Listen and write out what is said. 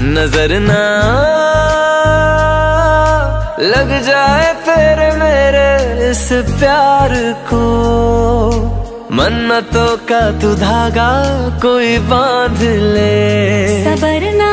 नजर ना लग जाए तेरे मेरे इस प्यार को। मन्नतों का तू धागा कोई बांध ले। सबर ना